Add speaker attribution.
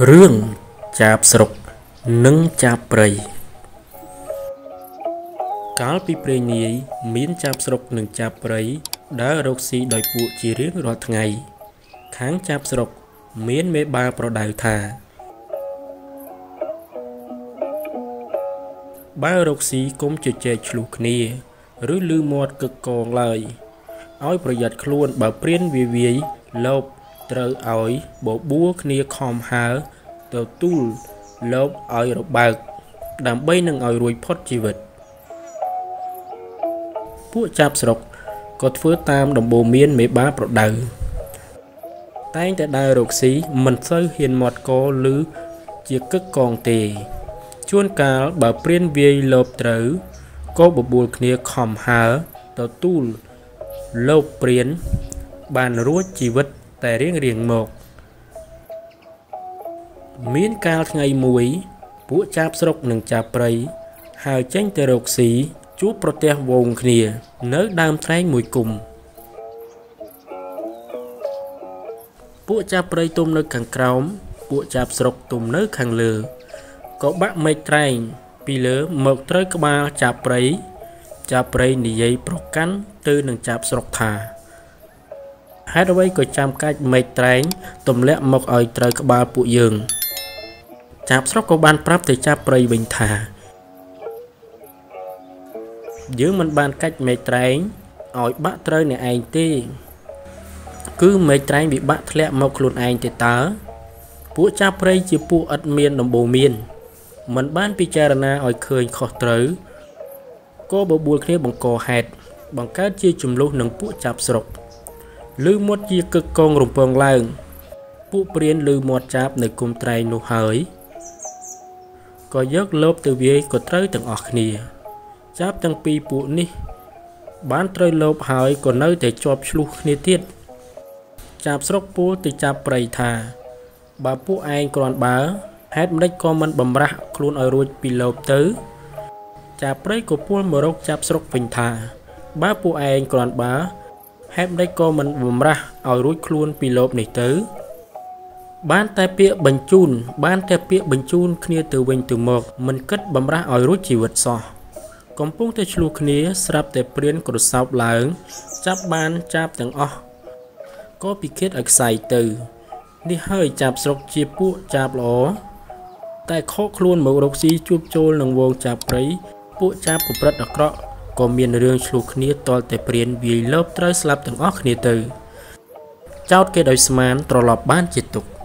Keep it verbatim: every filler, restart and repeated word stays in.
Speaker 1: រឿងចាបស្រុកនិងចាបព្រៃកាលពីព្រេងនាយមានចាបស្រុកនិងចាបព្រៃដើររកស៊ីដោយពួកជារៀងរាល់ថ្ងៃខាងចាបស្រុកមានមេបាប្រដៅថាបើរកស៊ីគុំជជែកឆ្លុះគ្នាឬលឺមាត់កឹកកងឡើយឲ្យប្រយ័ត្នខ្លួនបើព្រានវាវាយលបត្រូវឲ្យបបួលគ្នាខំហើទៅទូលលបឲ្យរបើកដើម្បីនឹងឲ្យរួចផុតជីវិតពួកចាបស្រុកក៏ធ្វើតាមដំបូន្មានមេបាប្រដៅតែងតែដើររកស៊ីមិនសូវហ៊ានមាត់កឬជាកឹកកងទេជួនកាលបើព្រានវាយលបត្រូវក៏បបួលគ្នាខំហើទៅទូលលបព្រានបានរួចជីវិតតែរៀងរៀងមកមានកាលថ្ងៃមួយពួកចាបស្រុកនិងចាបព្រៃហើរចេញទៅរកស៊ីជួបប្រទះវងគ្នានៅដើមត្រែងមួយគុំពួកចាបព្រៃទុំនៅខាងក្រោមពួកចាបស្រុកទុំនៅខាងលើក៏បាក់មេឃត្រែងពីលើមកត្រូវក្បាលចាបព្រៃចាបព្រៃនិយាយប្រកាន់ទៅនឹងចាបស្រុកថាហេតុអ្វីក៏ចាំកាច់មេឃត្រែងទម្លាក់មកឲ្យត្រូវក្បាលពួកយើងចាបស្រុកក៏បានប្រាប់ទៅចាបព្រៃវិញថាយើងមិនបានកាច់មេឃត្រែងឲ្យបាក់ត្រូវអ្នកឯងទេគឺមេឃត្រែងវាបាក់ធ្លាក់មកខ្លួនឯងទេតើពួកចាបព្រៃជាពួកឥតមានដំបូន្មានមិនបានពិចារណាឲ្យឃើញខុសត្រូវក៏បបួលគ្នាបង្កហេតុបង្កើតជាចំនួននឹងពួកចាបស្រុកឬមាត់ជាកឹកកងរំពងឡើងពួកព្រានឬមាត់ចាបនៅគុំត្រែងនោះហើយក៏យកលបទៅវាយក៏ត្រូវទាំងអស់គ្នាចាបទាំងពីរពួកនេះបានត្រូវលបហើយក៏នៅតែជាប់ឆ្លុះគ្នាទៀតចាបស្រុកពោលទៅចាបព្រៃថាបើពួកឯងគ្រាន់បើហេតុម្ដេចក៏មិនបំរាស់ខ្លួនឲ្យរួចពីលបទៅចាបព្រៃក៏ពោលមករកចាបស្រុកវិញថាបើពួកឯងគ្រាន់បើហេតុម្ដេចក៏មិនបំរាស់ឲ្យរួចខ្លួនពីលបនេះទៅបានតែពាក្យបញ្ជូនបានតែពាក្យបញ្ជូនគ្នាទៅវិញទៅមកមិនគិតបំរាស់ឲ្យរួចជីវិតសោះកំពុងតែឆ្លោះគ្នាស្រាប់តែព្រានក្រសោបឡើងចាប់បានចាបទាំងអស់ក៏ពិឃាតឲ្យខ្សែទៅនេះហើយចាបស្រុកជាពួកចាបល្អតែខកខ្លួនមករកស៊ីជួបចូលនឹងវងចាបព្រៃពួកចាបប្រព្រឹត្តអាក្រក់ក៏មានរឿងឆ្លោះគ្នាតលតែព្រានវាយលបត្រូវស្លាប់ទាំងអស់គ្នាទៅចោតគេដោយស្មានត្រឡប់បានជាទុក្ខ